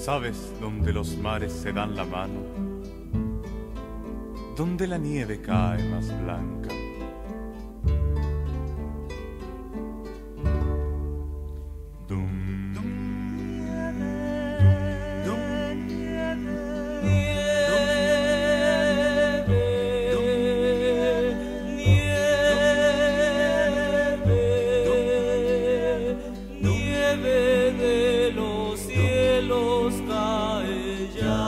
¿Sabes dónde los mares se dan la mano? Donde la nieve cae más blanca. Dum, dum, dum, nieve de los cielos cae ya,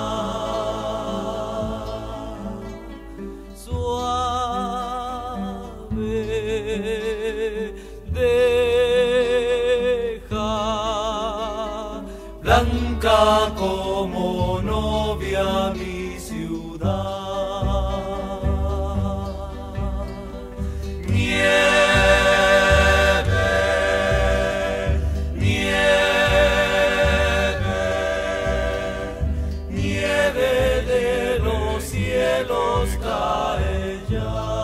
suave, deja, blanca como novia mi ciudad. Nieve de los cielos cae ya.